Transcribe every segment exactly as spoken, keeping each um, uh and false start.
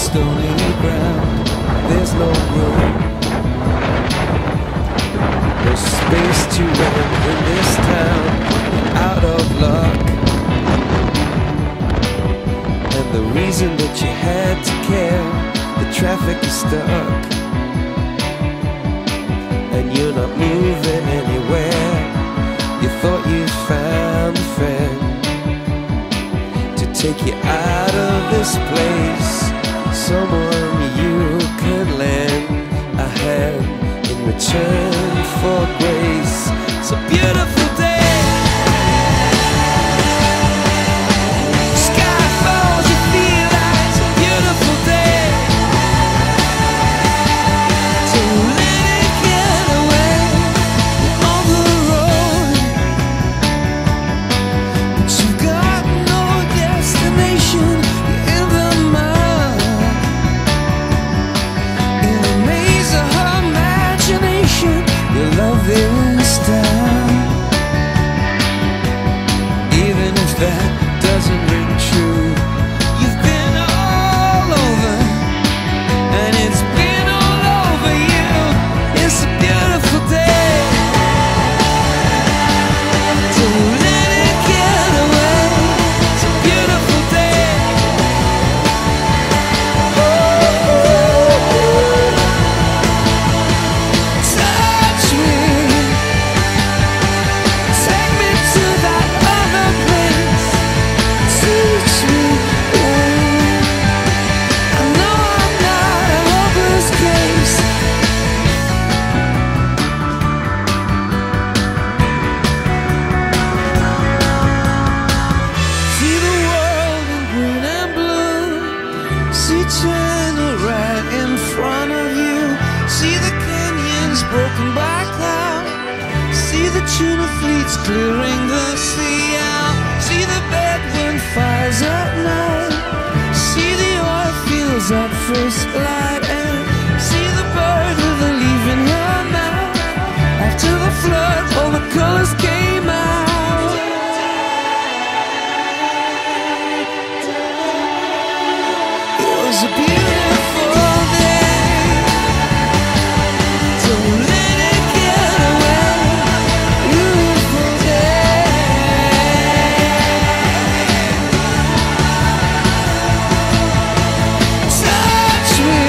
stony ground. There's no room, no space to run in this town. You're out of luck, and the reason that you had to care, the traffic is stuck, and you're not moving anywhere. You thought you found a friend to take you out of this place, someone you could lend a hand in return for grace. It's a beautiful day. Sky falls, you feel like it's a beautiful day. So let it get away on the road, but you've got no destination. You're in the mud, in the maze of her imagination. Your love is down, even if that doesn't ring true. You've been all over, and it's been all over you. It's a beautiful day. So let it get away. It's a beautiful day. Touch me, take me to that other place. Teach me, oh, I know I'm not a hopeless case. See the world in green and blue. See China right in front of you. See the canyons broken by cloud. See the tuna fleets clearing the sea out. See the bedroom fires at night. See the oil fields at first light. And see the bird with a leaf in her mouth. After the flood, all the colors came out. It was a beautiful day. So let it get away. Beautiful day. Touch me,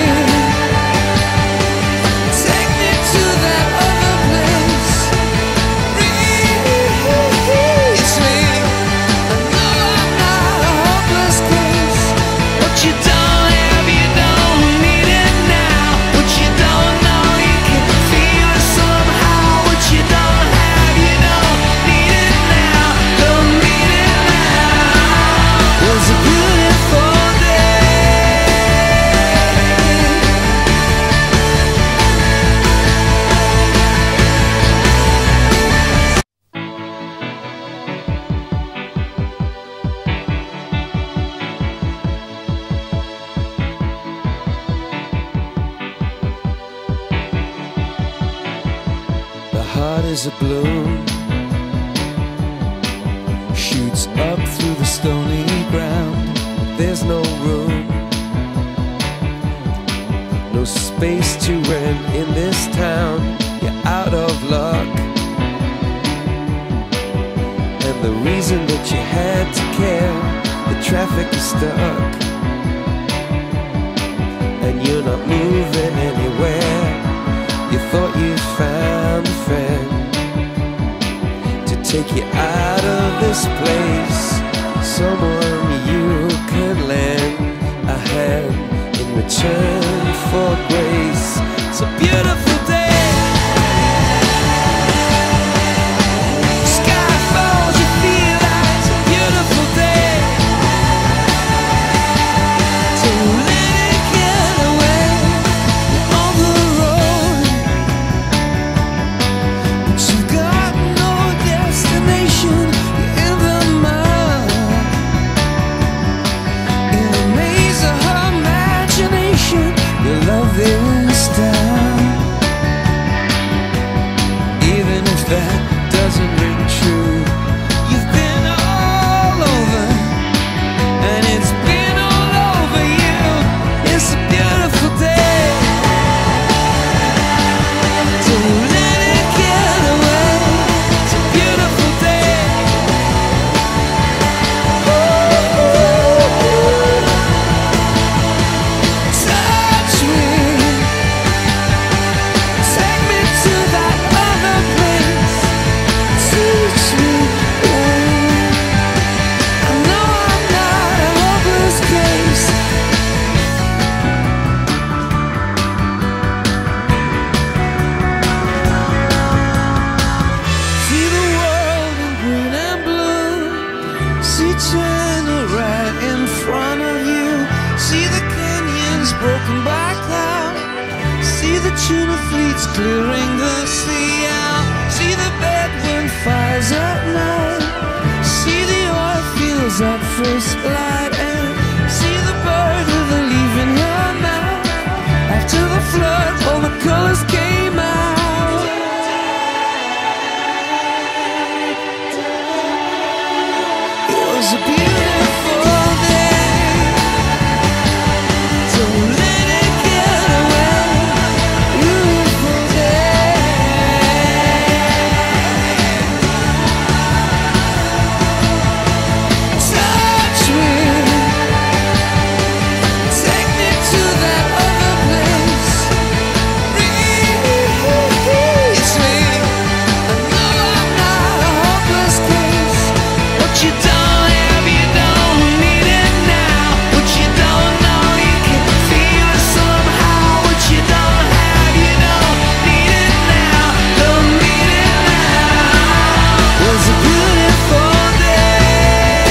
take me to that other place. Reach me, I know I'm not a hopeless case. What you don't have, you don't need it now. What you don't know, you can feel it somehow. What you don't have, you don't need it now. Don't need it now. It was a beautiful day. The heart is a bloom, shoots up through the stony ground. There's no room, no space to rent in this town. You're out of luck, and the reason that you had to care, the traffic is stuck, and you're not moving anywhere. You thought you found a friend to take you out of this place, someone you could lend a hand in return for grace. It's a beautiful day. Sky falls, you feel like it's a beautiful day. So let it get away on the road, but you've got no destination. You're in the mud, in the maze of her imagination. Your love is down. broken by cloud. See the tuna fleets clearing the sea out. See the bedroom fires at night. See the oil fields at first light. And see the bird with a leaf in her mouth. After the flood, all the colors came out. It was a beautiful day. Don't let it get away. Beautiful day. Touch me. Take me to that other place. Reach me. I know I'm not a hopeless case. What you don't have, you don't need it now. What you don't know, you can feel it somehow. What you don't have, you don't need it now. Don't need it now. It was a beautiful day.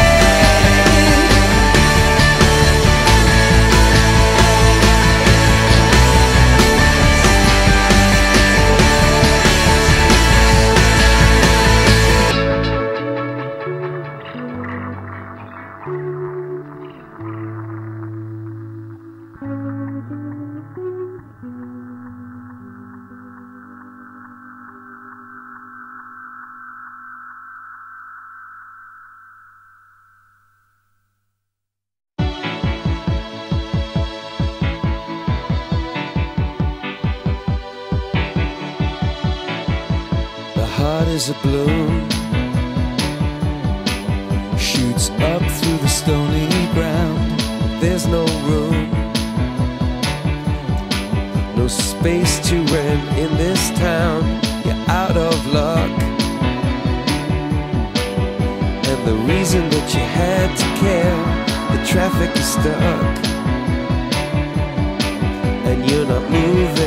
The heart is a bloom, shoots up through the stony ground. There's no room, no space to rent in this town. You're out of luck, and the reason that you had to care, the traffic is stuck, and you're not moving.